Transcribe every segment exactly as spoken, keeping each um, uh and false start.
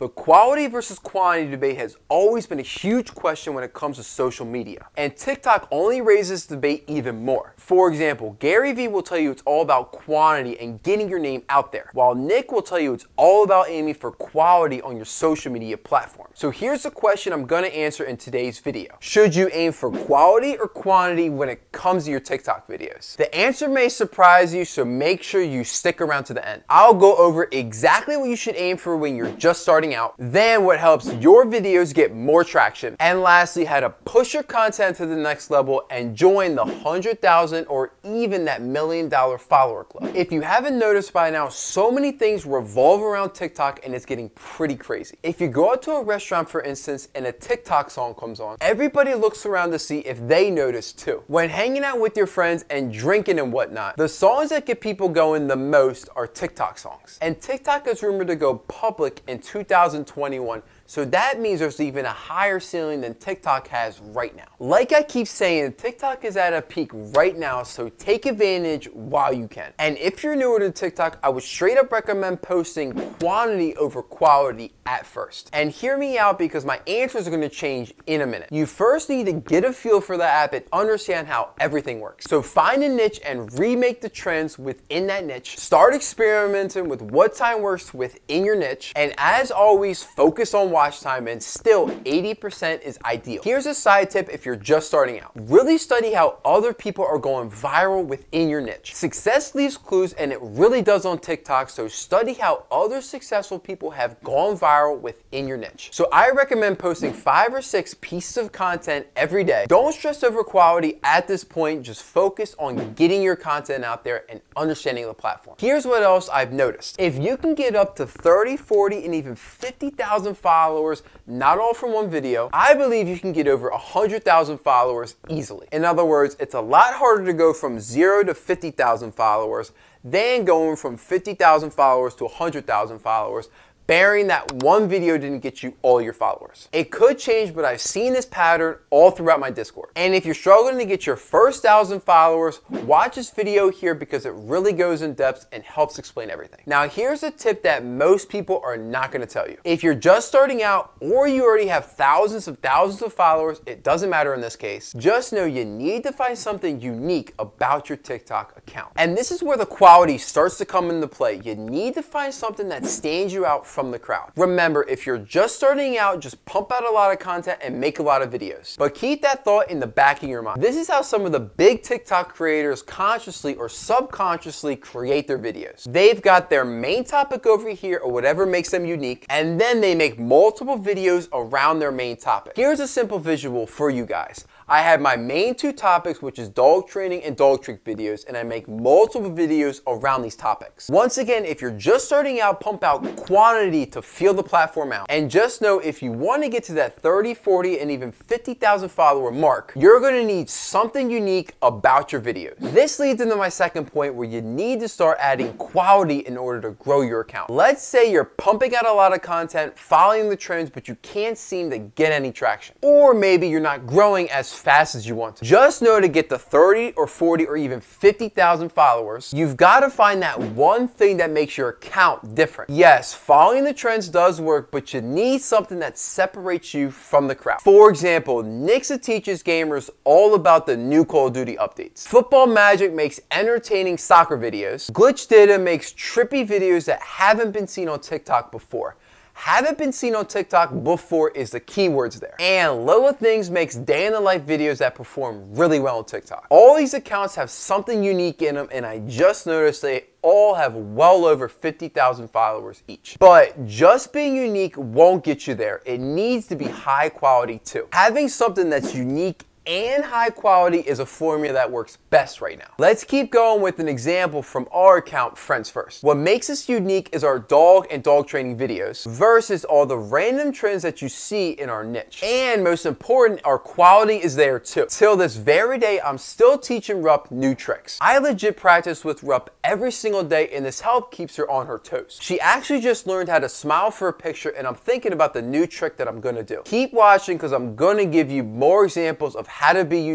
The quality versus quantity debate has always been a huge question when it comes to social media, and TikTok only raises the debate even more. For example, Gary Vee will tell you it's all about quantity and getting your name out there, while Nick will tell you it's all about aiming for quality on your social media platform. So here's the question I'm going to answer in today's video. Should you aim for quality or quantity when it comes to your TikTok videos? The answer may surprise you, so make sure you stick around to the end. I'll go over exactly what you should aim for when you're just starting out, then what helps your videos get more traction, and lastly, how to push your content to the next level and join the one hundred thousand or even that million dollar follower club. If you haven't noticed by now, so many things revolve around TikTok and it's getting pretty crazy. If you go out to a restaurant, for instance, and a TikTok song comes on, everybody looks around to see if they notice too. When hanging out with your friends and drinking and whatnot, the songs that get people going the most are TikTok songs. And TikTok is rumored to go public in two thousand twenty-one, so that means there's even a higher ceiling than TikTok has right now. Like I keep saying, TikTok is at a peak right now, so take advantage while you can. And if you're newer to TikTok, I would straight up recommend posting quantity over quality at first. And hear me out, because my answers are going to change in a minute. You first need to get a feel for the app and understand how everything works. So find a niche and remake the trends within that niche. Start experimenting with what time works within your niche. And as always, focus on watch time, and still eighty percent is ideal. Here's a side tip if you're just starting out. Really study how other people are going viral within your niche. Success leaves clues, and it really does on TikTok, so study how other successful people have gone viral within your niche. So I recommend posting five or six pieces of content every day. Don't stress over quality at this point, just focus on getting your content out there and understanding the platform. Here's what else I've noticed. If you can get up to thirty, forty, and even fifty thousand followers, not all from one video, I believe you can get over one hundred thousand followers easily. In other words, it's a lot harder to go from zero to fifty thousand followers than going from fifty thousand followers to one hundred thousand followers, bearing that one video didn't get you all your followers. It could change, but I've seen this pattern all throughout my Discord. And if you're struggling to get your first thousand followers, watch this video here, because it really goes in depth and helps explain everything. Now here's a tip that most people are not going to tell you. If you're just starting out, or you already have thousands of thousands of followers, it doesn't matter in this case. Just know you need to find something unique about your TikTok account. And this is where the quality starts to come into play. You need to find something that stands you out from the crowd. Remember, if you're just starting out, just pump out a lot of content and make a lot of videos. But keep that thought in the back of your mind. This is how some of the big TikTok creators consciously or subconsciously create their videos. They've got their main topic over here, or whatever makes them unique, and then they make multiple videos around their main topic. Here's a simple visual for you guys. I have my main two topics, which is dog training and dog trick videos, and I make multiple videos around these topics. Once again, if you're just starting out, pump out quantity to feel the platform out. And just know, if you want to get to that thirty, forty, and even fifty thousand follower mark, you're going to need something unique about your videos. This leads into my second point, where you need to start adding quality in order to grow your account. Let's say you're pumping out a lot of content, following the trends, but you can't seem to get any traction. Or maybe you're not growing as fast as you want to. Just know, to get to thirty or forty or even fifty thousand followers, you've got to find that one thing that makes your account different. Yes, following the trends does work, but you need something that separates you from the crowd. For example, Nixa teaches gamers all about the new Call of Duty updates. Football Magic makes entertaining soccer videos. Glitch Data makes trippy videos that haven't been seen on TikTok before. Haven't been seen on TikTok before is the keywords there. And Lola Things makes day in the life videos that perform really well on TikTok. All these accounts have something unique in them, and I just noticed they all have well over fifty thousand followers each. But just being unique won't get you there. It needs to be high quality too. Having something that's unique and high quality is a formula that works best right now. Let's keep going with an example from our account, Friends First. What makes us unique is our dog and dog training videos versus all the random trends that you see in our niche. And most important, our quality is there too. Till this very day, I'm still teaching Rupp new tricks. I legit practice with Rupp every single day, and this help keeps her on her toes. She actually just learned how to smile for a picture, and I'm thinking about the new trick that I'm gonna do. Keep watching, because I'm gonna give you more examples of how to be unique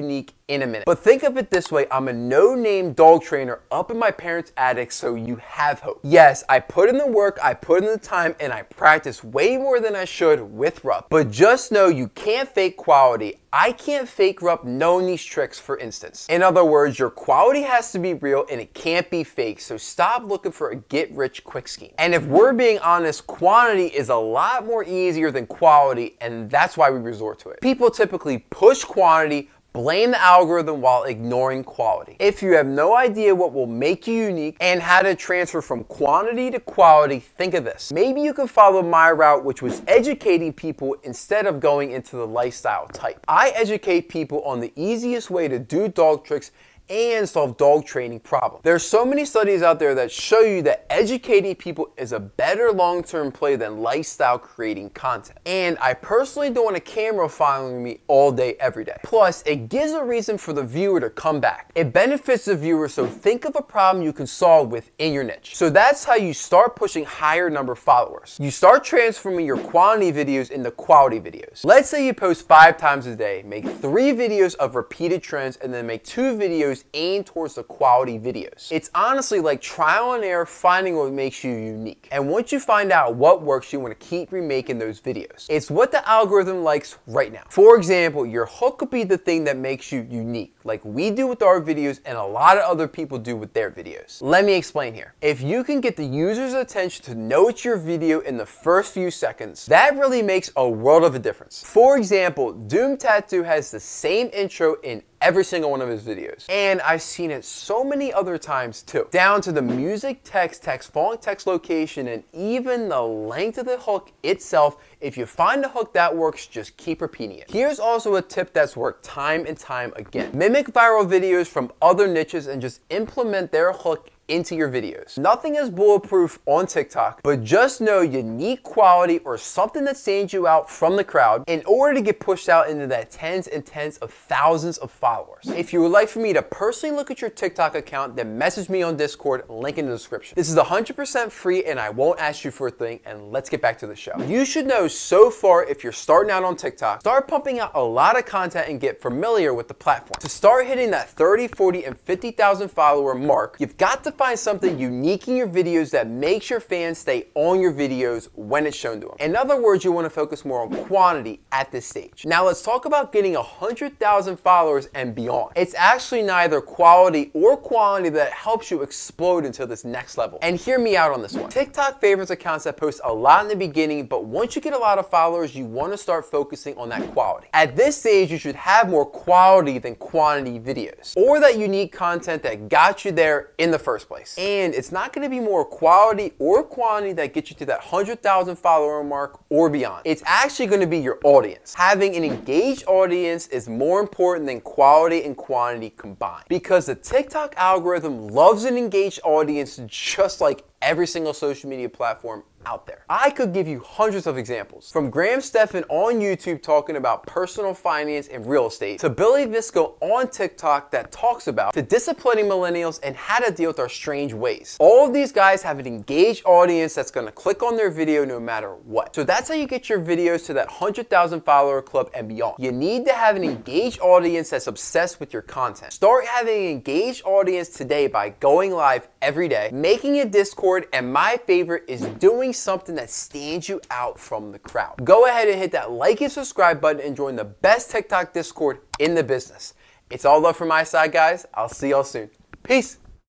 in a minute. But think of it this way, I'm a no-name dog trainer up in my parents' attic, so you have hope. Yes, I put in the work, I put in the time, and I practice way more than I should with Rupp. But just know you can't fake quality. I can't fake Rupp knowing these tricks, for instance. In other words, your quality has to be real and it can't be fake, so stop looking for a get-rich-quick scheme. And if we're being honest, quantity is a lot more easier than quality, and that's why we resort to it. People typically push quantity, blame the algorithm while ignoring quality. If you have no idea what will make you unique and how to transfer from quantity to quality, think of this. Maybe you can follow my route, which was educating people instead of going into the lifestyle type. I educate people on the easiest way to do dog tricks and solve dog training problems. There's so many studies out there that show you that educating people is a better long-term play than lifestyle creating content. And I personally don't want a camera following me all day, every day. Plus, it gives a reason for the viewer to come back. It benefits the viewer, so think of a problem you can solve within your niche. So that's how you start pushing higher number followers. You start transforming your quantity videos into quality videos. Let's say you post five times a day, make three videos of repeated trends, and then make two videos aimed towards the quality videos. It's honestly like trial and error, finding what makes you unique. And once you find out what works, you want to keep remaking those videos. It's what the algorithm likes right now. For example, your hook could be the thing that makes you unique, like we do with our videos and a lot of other people do with their videos. Let me explain here. If you can get the user's attention to know it's your video in the first few seconds, that really makes a world of a difference. For example, Doom Tattoo has the same intro in every single one of his videos. And I've seen it so many other times too. Down to the music, text, text font, text location, and even the length of the hook itself. If you find a hook that works, just keep repeating it. Here's also a tip that's worked time and time again. Mimic viral videos from other niches and just implement their hook into your videos. Nothing is bulletproof on TikTok, but just know you need quality or something that stands you out from the crowd in order to get pushed out into that tens and tens of thousands of followers. If you would like for me to personally look at your TikTok account, then message me on Discord, link in the description. This is one hundred percent free and I won't ask you for a thing, and let's get back to the show. You should know so far, if you're starting out on TikTok, start pumping out a lot of content and get familiar with the platform. To start hitting that thirty, forty, and fifty thousand follower mark, you've got to find something unique in your videos that makes your fans stay on your videos when it's shown to them. In other words, you want to focus more on quantity at this stage. Now let's talk about getting one hundred thousand followers and beyond. It's actually neither quality or quantity that helps you explode into this next level. And hear me out on this one. TikTok favorites accounts that post a lot in the beginning, but once you get a lot of followers, you want to start focusing on that quality. At this stage, you should have more quality than quantity videos, or that unique content that got you there in the first place. And it's not going to be more quality or quantity that gets you to that one hundred thousand follower mark or beyond. It's actually going to be your audience. Having an engaged audience is more important than quality and quantity combined, because the TikTok algorithm loves an engaged audience just like every single social media platform out there. I could give you hundreds of examples, from Graham Stephan on YouTube talking about personal finance and real estate, to Billy Visco on TikTok that talks about, to disciplining millennials and how to deal with our strange ways. All of these guys have an engaged audience that's going to click on their video no matter what. So that's how you get your videos to that one hundred thousand follower club and beyond. You need to have an engaged audience that's obsessed with your content. Start having an engaged audience today by going live every day, making a Discord, and my favorite is doing something that stands you out from the crowd. Go ahead and hit that like and subscribe button and join the best TikTok Discord in the business. It's all love from my side, guys. I'll see y'all soon. Peace.